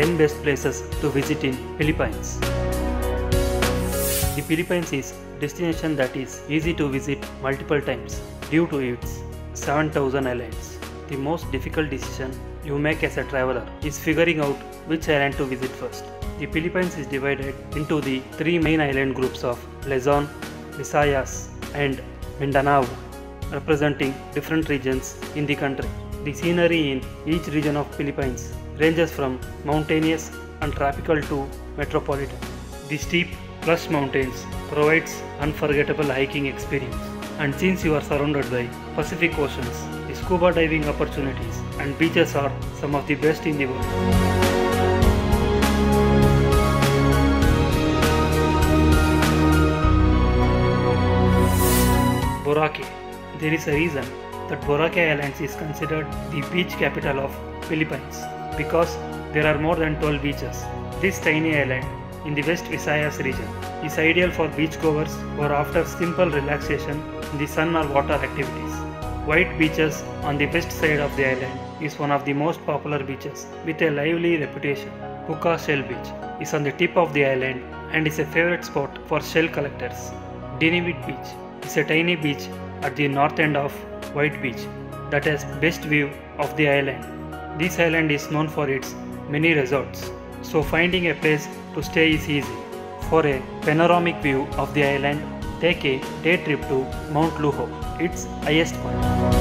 10 best places to visit in Philippines. The Philippines is a destination that is easy to visit multiple times due to its 7,000 islands. The most difficult decision you make as a traveler is figuring out which island to visit first. The Philippines is divided into the three main island groups of Luzon, Visayas and Mindanao, representing different regions in the country. The scenery in each region of Philippines ranges from mountainous and tropical to metropolitan. The steep, lush mountains provides unforgettable hiking experience. And since you are surrounded by Pacific Oceans, the scuba diving opportunities and beaches are some of the best in the world. Boracay. There is a reason that Boracay Islands is considered the beach capital of Philippines because there are more than 12 beaches. This tiny island in the West Visayas region is ideal for beachgoers or after simple relaxation in the sun or water activities. White beaches on the west side of the island is one of the most popular beaches with a lively reputation. Puka Shell Beach is on the tip of the island and is a favorite spot for shell collectors. Dinivit Beach is a tiny beach at the north end of White Beach that has best view of the island. This island is known for its many resorts, so finding a place to stay is easy. For a panoramic view of the island, take a day trip to Mount Luho, its highest point.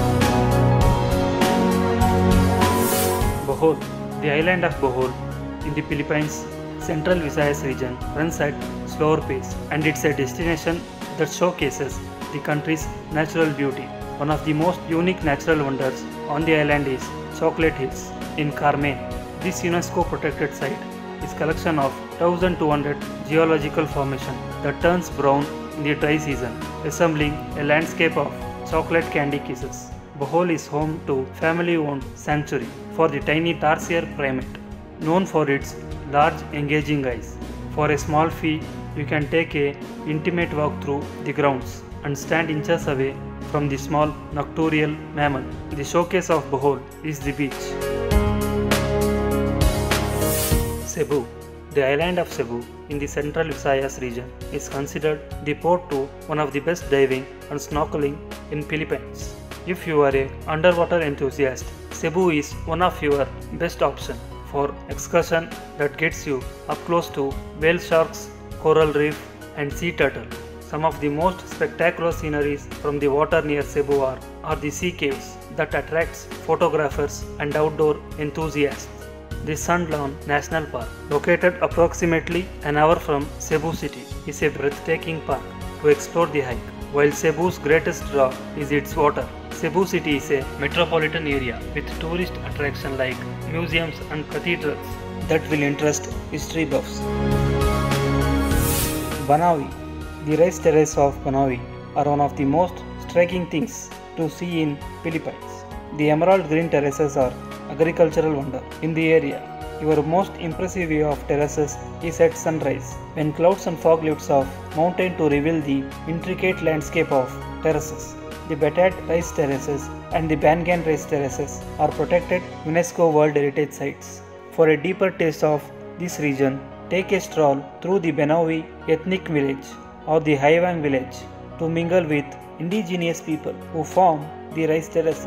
Bohol. The island of Bohol in the Philippines Central Visayas region runs at slower pace and it's a destination that showcases the country's natural beauty. One of the most unique natural wonders on the island is Chocolate Hills in Carmen. This UNESCO protected site is a collection of 1200 geological formation that turns brown in the dry season, resembling a landscape of chocolate candy kisses. Bohol is home to family-owned sanctuary for the tiny tarsier primate, known for its large engaging eyes. For a small fee, you can take a intimate walk through the grounds and stand inches away from the small nocturnal mammal. The showcase of Bohol is the beach. Cebu. The island of Cebu in the Central Visayas region is considered the port to one of the best diving and snorkeling in Philippines. If you are an underwater enthusiast, Cebu is one of your best options for excursion that gets you up close to whale sharks, coral reef and sea turtle. Some of the most spectacular sceneries from the water near Cebu are the sea caves that attracts photographers and outdoor enthusiasts. The Sundlawn National Park, located approximately an hour from Cebu City, is a breathtaking park to explore the hike. While Cebu's greatest draw is its water, Cebu City is a metropolitan area with tourist attractions like museums and cathedrals that will interest history buffs. Banaue. The rice terraces of Banaue are one of the most striking things to see in Philippines. The emerald green terraces are agricultural wonder in the area. Your most impressive view of terraces is at sunrise, when clouds and fog lifts off mountain to reveal the intricate landscape of terraces. The Batat rice terraces and the Bangan rice terraces are protected UNESCO World Heritage Sites. For a deeper taste of this region, take a stroll through the Banaue ethnic village or the Haywang village to mingle with indigenous people who form the rice terraces.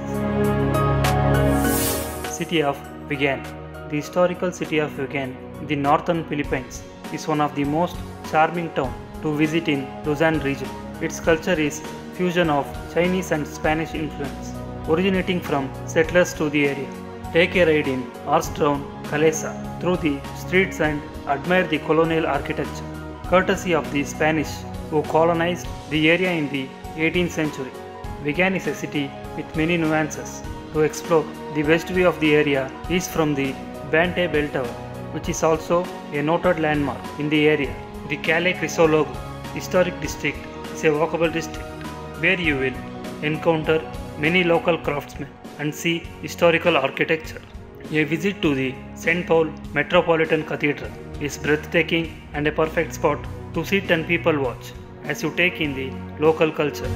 City of Vigan. The historical city of Vigan in the northern Philippines is one of the most charming towns to visit in Luzon region. Its culture is fusion of Chinese and Spanish influence, originating from settlers to the area. Take a ride in horse-drawn Calesa through the streets and admire the colonial architecture, courtesy of the Spanish who colonized the area in the 18th century. Vigan is a city with many nuances. To explore, the west view of the area is from the Bantay Bell Tower, which is also a noted landmark in the area. The Calais Crisologo Historic District is a walkable district where you will encounter many local craftsmen and see historical architecture. A visit to the St. Paul Metropolitan Cathedral is breathtaking and a perfect spot to sit and people watch as you take in the local culture.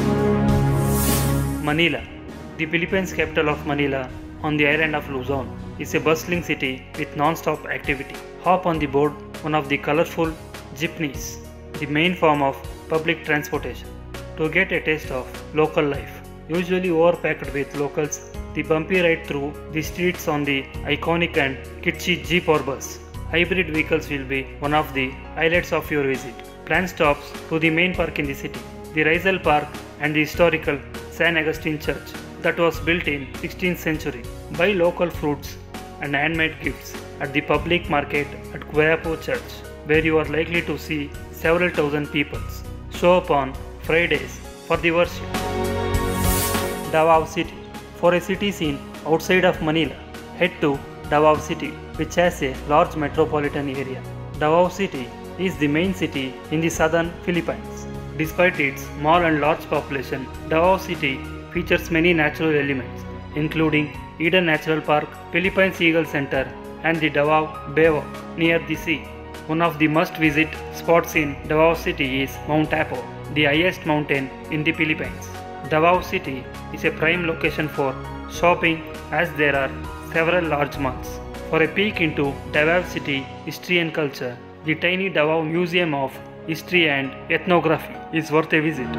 Manila. The Philippines capital of Manila on the island of Luzon is a bustling city with non-stop activity. Hop on the board one of the colorful jeepneys, the main form of public transportation, to get a taste of local life. Usually overpacked with locals, the bumpy ride through the streets on the iconic and kitschy jeep or bus. Hybrid vehicles will be one of the highlights of your visit. Plan stops to the main park in the city, the Rizal Park and the historical San Agustin Church that was built in 16th century. Buy local fruits and handmade gifts at the public market at Guayapo Church, where you are likely to see several thousand people show up on Fridays for the worship. Davao City. For a city scene outside of Manila, head to Davao City, which has a large metropolitan area. Davao City is the main city in the southern Philippines. Despite its small and large population, Davao City features many natural elements, including Eden Natural Park, Philippines Eagle Center, and the Davao Baywalk near the sea. One of the must-visit spots in Davao City is Mount Apo, the highest mountain in the Philippines. Davao City is a prime location for shopping as there are several large malls. For a peek into Davao City history and culture, the tiny Davao Museum of History and Ethnography is worth a visit.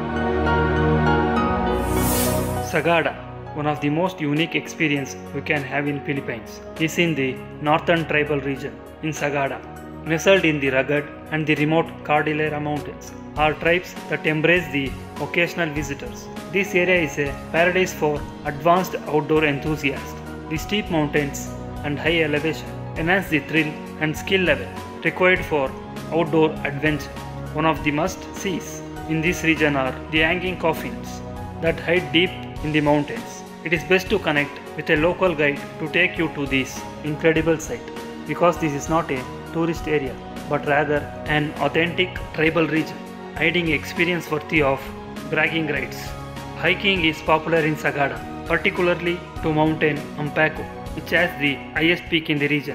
Sagada, one of the most unique experiences you can have in Philippines, is in the northern tribal region. In Sagada, nestled in the rugged and the remote Cordillera Mountains, are tribes that embrace the occasional visitors. This area is a paradise for advanced outdoor enthusiasts. The steep mountains and high elevation enhance the thrill and skill level required for outdoor adventure. One of the must-sees in this region are the hanging coffins that hide deep in the mountains. It is best to connect with a local guide to take you to this incredible site, because this is not a tourist area but rather an authentic tribal region, hiding experience worthy of bragging rights. Hiking is popular in Sagada, particularly to Mountain Ampaco, which has the highest peak in the region.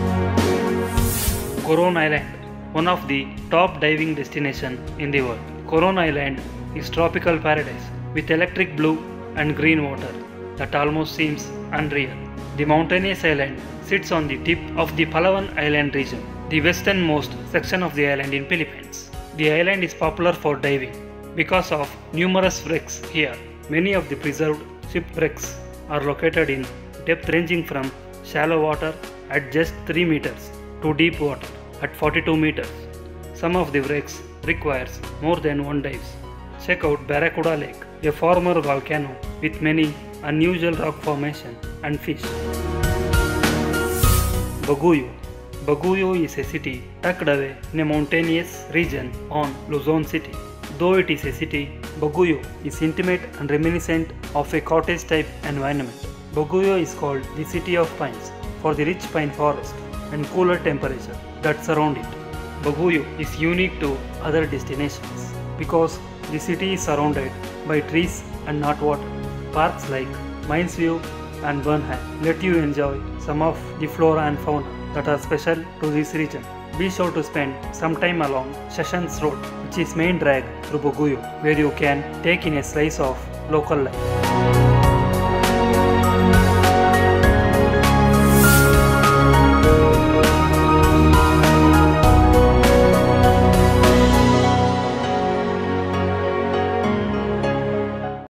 Coron Island, one of the top diving destinations in the world. Coron Island is tropical paradise with electric blue and green water that almost seems unreal. The mountainous island sits on the tip of the Palawan Island region, the westernmost section of the island in Philippines. The island is popular for diving because of numerous wrecks here. Many of the preserved shipwrecks are located in depth ranging from shallow water at just 3 meters to deep water at 42 meters. Some of the wrecks requires more than one dive. Check out Barracuda Lake, a former volcano with many unusual rock formation and fish. Baguio. Baguio is a city tucked away in a mountainous region on Luzon City. Though it is a city, Baguio is intimate and reminiscent of a cottage-type environment. Baguio is called the City of Pines for the rich pine forest and cooler temperature that surround it. Baguio is unique to other destinations because the city is surrounded by trees and not water. Parks like Mines View and Burnham let you enjoy some of the flora and fauna that are special to this region. Be sure to spend some time along Sessions Road, which is main drag through Baguio, where you can take in a slice of local life.